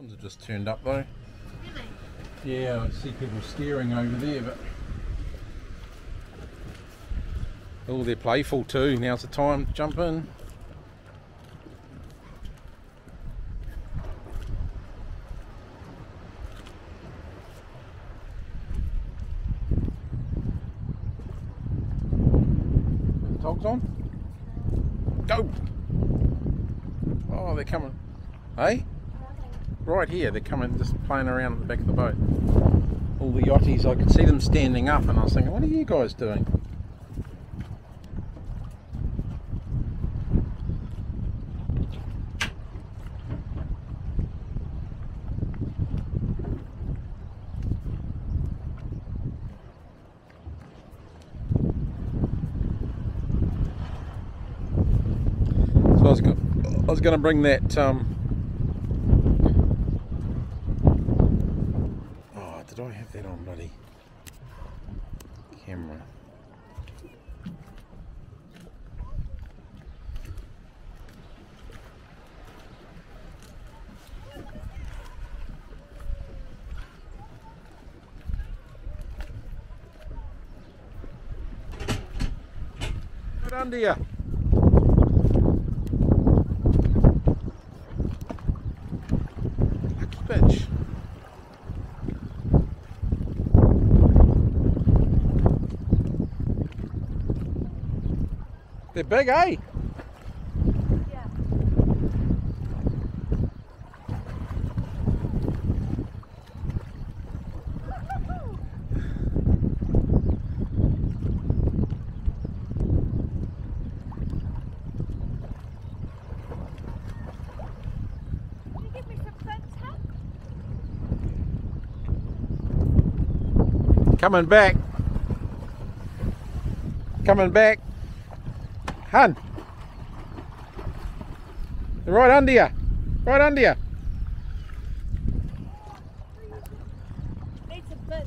Dolphins have just turned up though. Really? Yeah, I see people steering over there, but oh, they're playful too. Now's the time to jump in. Togs on? Go! Oh, they're coming. Hey? Right here, they're coming, just playing around at the back of the boat. All the yachties, I could see them standing up and I was thinking, what are you guys doing? So I was going to bring that oh, did I have that on bloody camera? Right under you. Bitch. They're big, eh? Yeah. Can you give me some sense, huh? Coming back. Coming back. Hun. They're right under you. Right under you. Need some sense.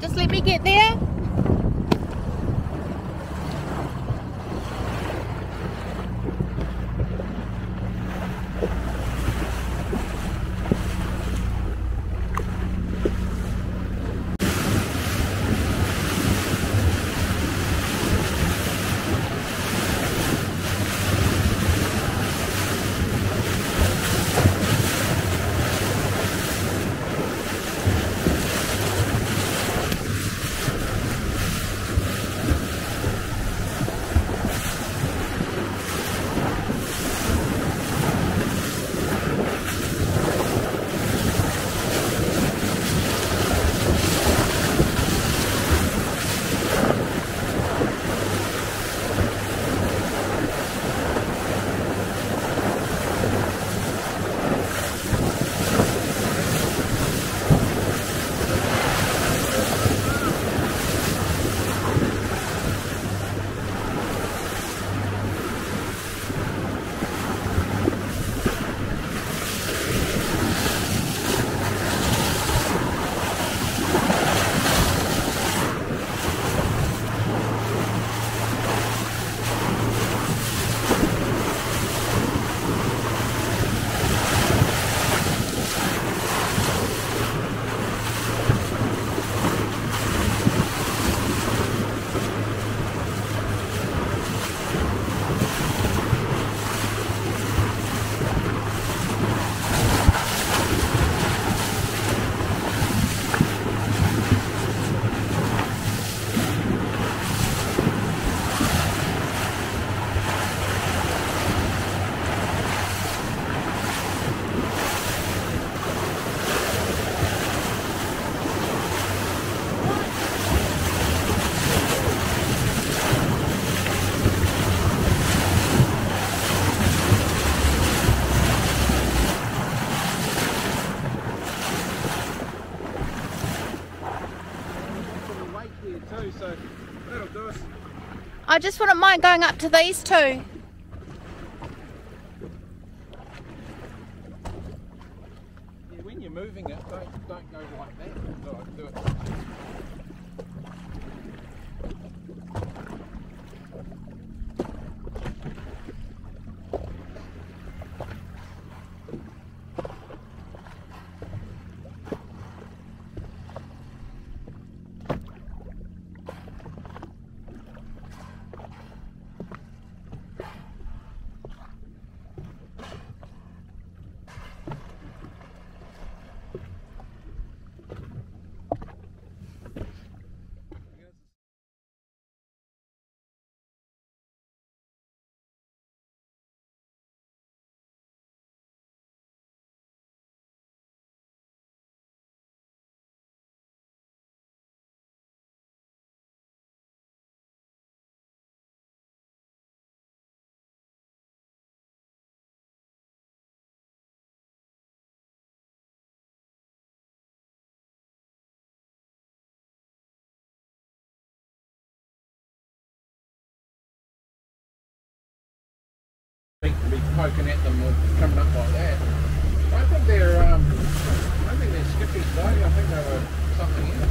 Just let me get there. So that'll do us. I just wouldn't mind going up to these two. Yeah, when you're moving it, don't go like that. Do it. To be poking at them or coming up like that. I think they're skippies though. I think they were something else.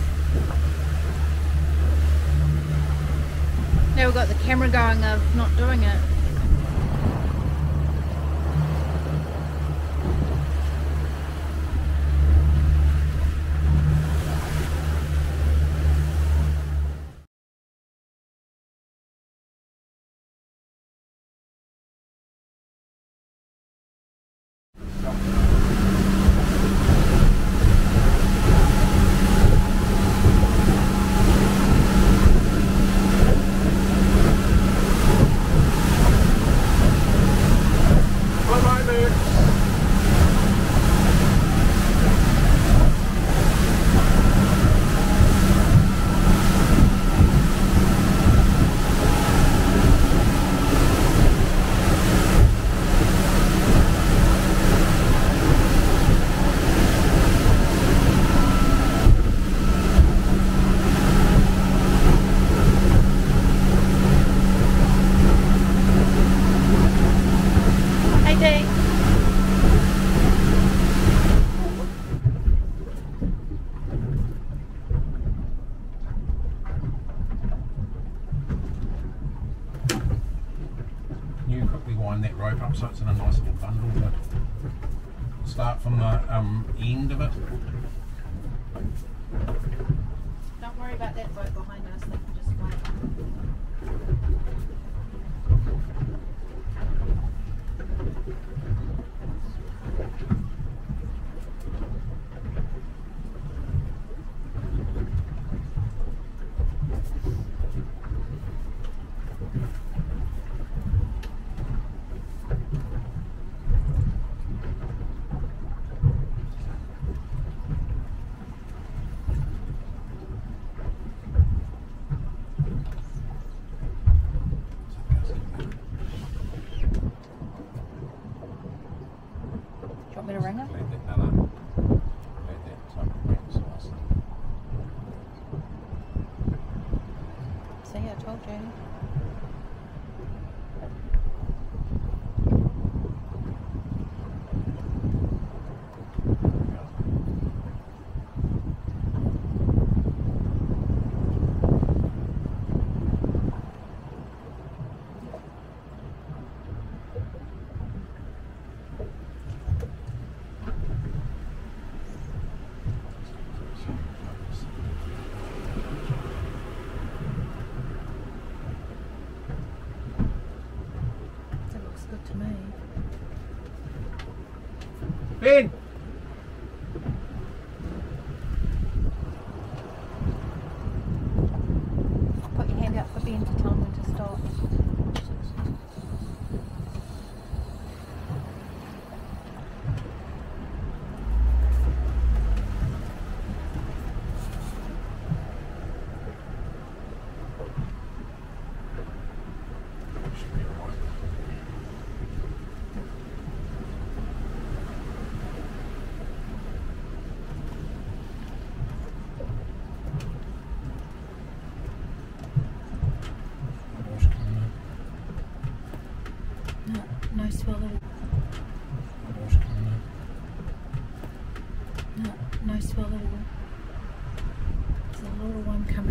Now we've got the camera going of not doing it. bundle, but start from the end of it. Don't worry about that boat behind us, they can just wait. Want me to ring her? See, I told you. That looks good to me. Ben! Put your hand out for Ben to tell him when to stop. Should be alright. Wash coming No, no swelling. up. Wash coming up. No, no swelling. There's a little one coming.